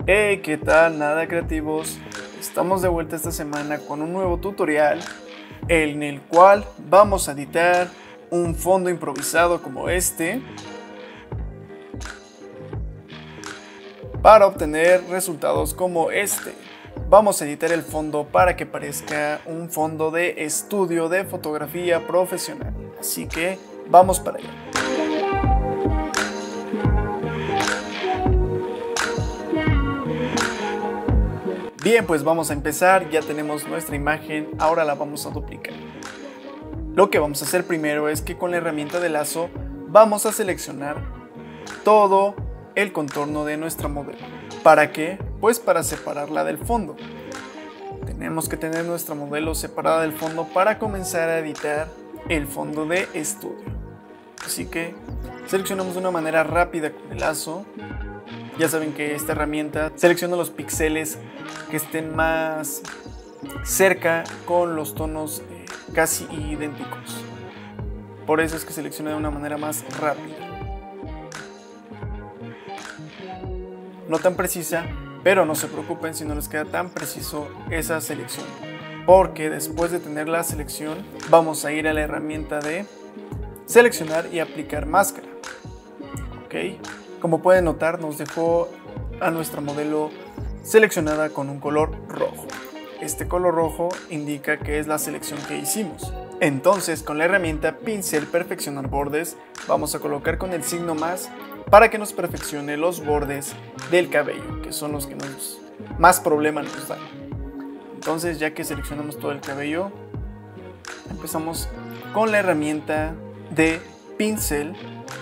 Hey, ¿qué tal? Nada creativos. Estamos de vuelta esta semana con un nuevo tutorial en el cual vamos a editar un fondo improvisado como este para obtener resultados como este. Vamos a editar el fondo para que parezca un fondo de estudio de fotografía profesional. Así que vamos para allá. Bien, pues vamos a empezar, ya tenemos nuestra imagen, ahora la vamos a duplicar. Lo que vamos a hacer primero es que con la herramienta de lazo vamos a seleccionar todo el contorno de nuestra modelo. ¿Para qué? Pues para separarla del fondo. Tenemos que tener nuestra modelo separada del fondo para comenzar a editar el fondo de estudio. Así que seleccionamos de una manera rápida con el lazo. Ya saben que esta herramienta selecciona los píxeles que estén más cerca con los tonos casi idénticos. Por eso es que selecciona de una manera más rápida. No tan precisa, pero no se preocupen si no les queda tan preciso esa selección. Porque después de tener la selección, vamos a ir a la herramienta de seleccionar y aplicar máscara. ¿Ok? Como pueden notar, nos dejó a nuestra modelo seleccionada con un color rojo. Este color rojo indica que es la selección que hicimos. Entonces, con la herramienta pincel perfeccionar bordes, vamos a colocar con el signo más para que nos perfeccione los bordes del cabello, que son los que más problemas nos dan. Entonces, ya que seleccionamos todo el cabello, empezamos con la herramienta de pincel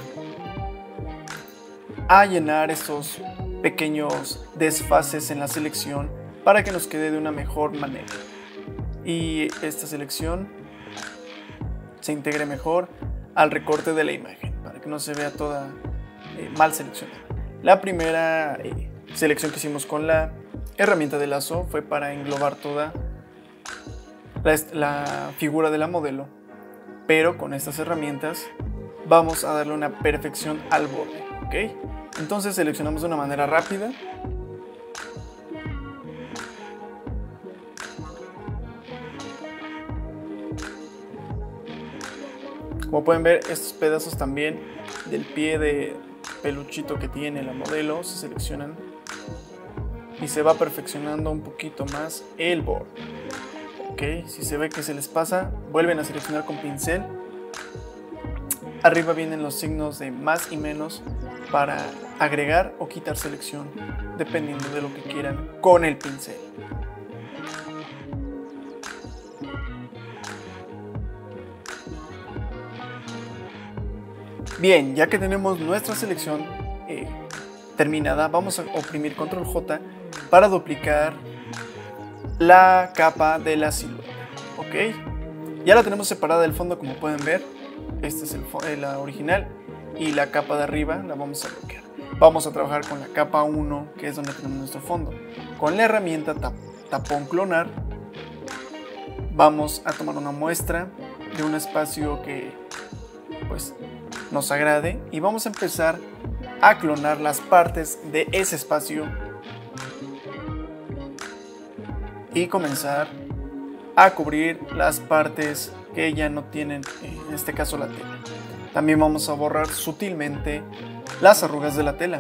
a llenar esos pequeños desfases en la selección para que nos quede de una mejor manera y esta selección se integre mejor al recorte de la imagen para que no se vea toda mal seleccionada. La primera selección que hicimos con la herramienta de lazo fue para englobar toda la figura de la modelo, pero con estas herramientas vamos a darle una perfección al borde. ¿Okay? Entonces seleccionamos de una manera rápida. Como pueden ver, estos pedazos también del pie de peluchito que tiene la modelo se seleccionan y se va perfeccionando un poquito más el borde. ¿Okay? Si se ve que se les pasa, vuelven a seleccionar con pincel. Arriba vienen los signos de más y menos para agregar o quitar selección, dependiendo de lo que quieran con el pincel. Bien, ya que tenemos nuestra selección terminada, vamos a oprimir Control J para duplicar la capa de la silueta. ¿Ok? Ya la tenemos separada del fondo, como pueden ver. Este es la original y la capa de arriba la vamos a bloquear. Vamos a trabajar con la capa 1, que es donde tenemos nuestro fondo. Con la herramienta tapón clonar vamos a tomar una muestra de un espacio que pues nos agrade y vamos a empezar a clonar las partes de ese espacio y comenzar a cubrir las partes que ya no tienen, en este caso, la tela. También vamos a borrar sutilmente las arrugas de la tela.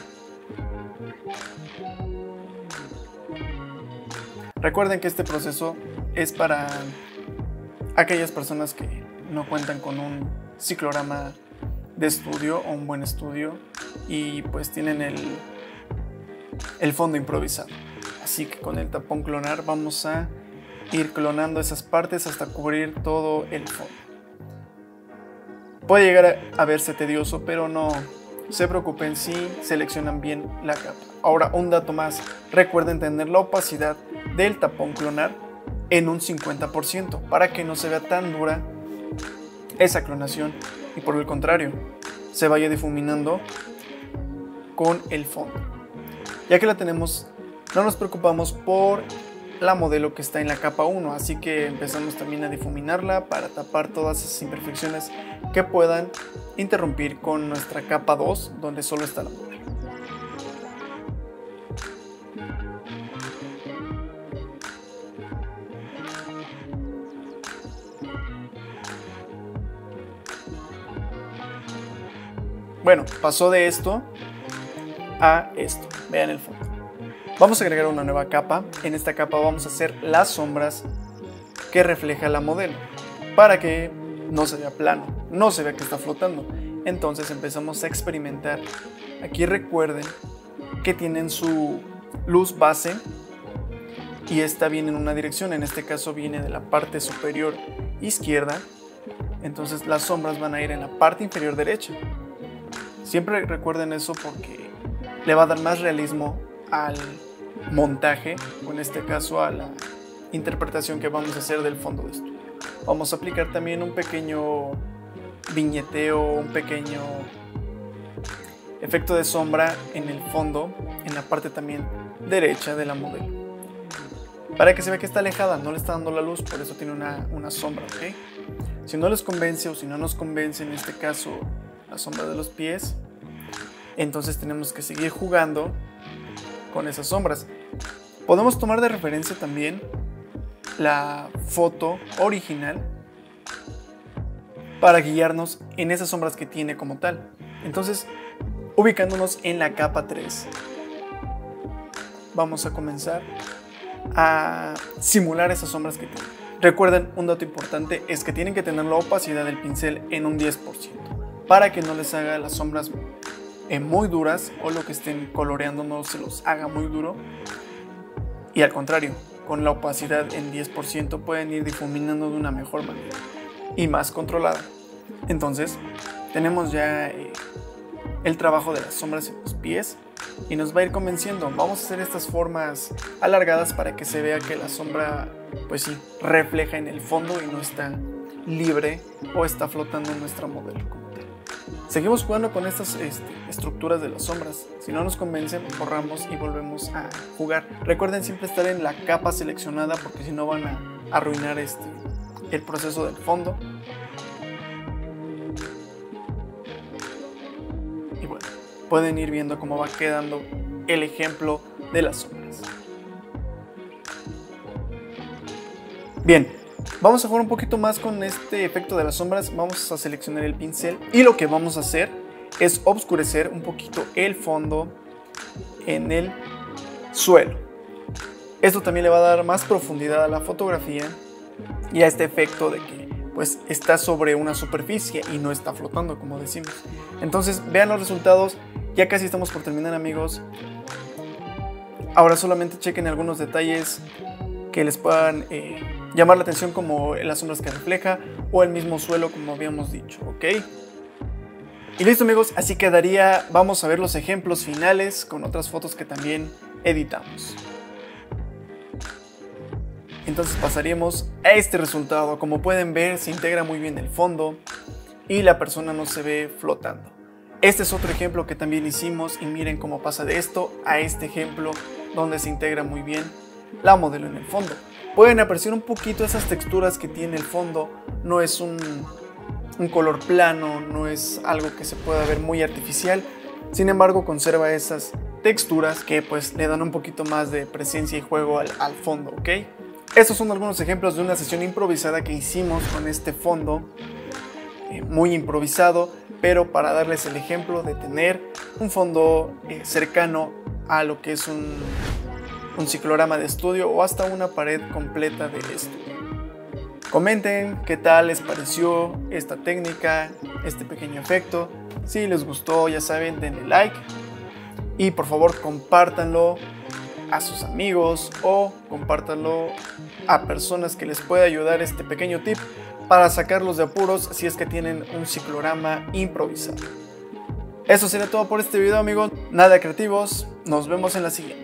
Recuerden que este proceso es para aquellas personas que no cuentan con un ciclorama de estudio o un buen estudio y pues tienen el fondo improvisado. Así que con el tapón clonar vamos a ir clonando esas partes hasta cubrir todo el fondo. Puede llegar a verse tedioso, pero no se preocupen si seleccionan bien la capa. Ahora, un dato más, recuerden tener la opacidad del tapón clonar en un 50% para que no se vea tan dura esa clonación y por el contrario se vaya difuminando con el fondo. Ya que la tenemos, no nos preocupamos por la modelo que está en la capa 1, así que empezamos también a difuminarla para tapar todas esas imperfecciones que puedan interrumpir con nuestra capa 2, donde solo está la modelo. Bueno, pasó de esto a esto. Vean el fondo. Vamos a agregar una nueva capa. En esta capa vamos a hacer las sombras que refleja la modelo, para que no se vea plano, no se vea que está flotando. Entonces empezamos a experimentar. Aquí recuerden que tienen su luz base y esta viene en una dirección. En este caso viene de la parte superior izquierda. Entonces las sombras van a ir en la parte inferior derecha. Siempre recuerden eso porque le va a dar más realismo al montaje, o en este caso a la interpretación que vamos a hacer del fondo de estudio. Vamos a aplicar también un pequeño viñeteo, un pequeño efecto de sombra en el fondo, en la parte también derecha de la modelo, para que se vea que está alejada, no le está dando la luz, por eso tiene una sombra, ¿ok? Si no les convence o si no nos convence, en este caso la sombra de los pies, entonces tenemos que seguir jugando con esas sombras. Podemos tomar de referencia también la foto original para guiarnos en esas sombras que tiene como tal. Entonces, ubicándonos en la capa 3, vamos a comenzar a simular esas sombras que tiene. Recuerden, un dato importante es que tienen que tener la opacidad del pincel en un 10% para que no les haga las sombras muy duras, o lo que estén coloreando no se los haga muy duro, y al contrario, con la opacidad en 10% pueden ir difuminando de una mejor manera y más controlada. Entonces tenemos ya el trabajo de las sombras en los pies y nos va a ir convenciendo. Vamos a hacer estas formas alargadas para que se vea que la sombra, pues sí, refleja en el fondo y no está libre o está flotando en nuestra modelo como tal. Seguimos jugando con estas estructuras de las sombras. Si no nos convencen, borramos y volvemos a jugar. Recuerden siempre estar en la capa seleccionada, porque si no van a arruinar el proceso del fondo. Y bueno, pueden ir viendo cómo va quedando el ejemplo de las sombras. Bien, vamos a jugar un poquito más con este efecto de las sombras. Vamos a seleccionar el pincel y lo que vamos a hacer es oscurecer un poquito el fondo en el suelo. Esto también le va a dar más profundidad a la fotografía y a este efecto de que pues está sobre una superficie y no está flotando, como decimos. Entonces vean los resultados. Ya casi estamos por terminar, amigos. Ahora solamente chequen algunos detalles que les puedan llamar la atención, como las sombras que refleja o el mismo suelo, como habíamos dicho, ¿ok? Y listo, amigos, así quedaría. Vamos a ver los ejemplos finales con otras fotos que también editamos. Entonces pasaríamos a este resultado. Como pueden ver, se integra muy bien el fondo y la persona no se ve flotando. Este es otro ejemplo que también hicimos y miren cómo pasa de esto a este ejemplo donde se integra muy bien la modelo en el fondo. Pueden apreciar un poquito esas texturas que tiene el fondo. No es un color plano, no es algo que se pueda ver muy artificial. Sin embargo, conserva esas texturas que pues le dan un poquito más de presencia y juego al fondo, ¿ok? Estos son algunos ejemplos de una sesión improvisada que hicimos con este fondo, muy improvisado, pero para darles el ejemplo de tener un fondo cercano a lo que es un ciclorama de estudio o hasta una pared completa del estudio. Comenten qué tal les pareció esta técnica, este pequeño efecto. Si les gustó, ya saben, denle like y por favor compártanlo a sus amigos o compártanlo a personas que les pueda ayudar este pequeño tip para sacarlos de apuros si es que tienen un ciclorama improvisado. Eso sería todo por este video, amigos. Nada creativos, nos vemos en la siguiente.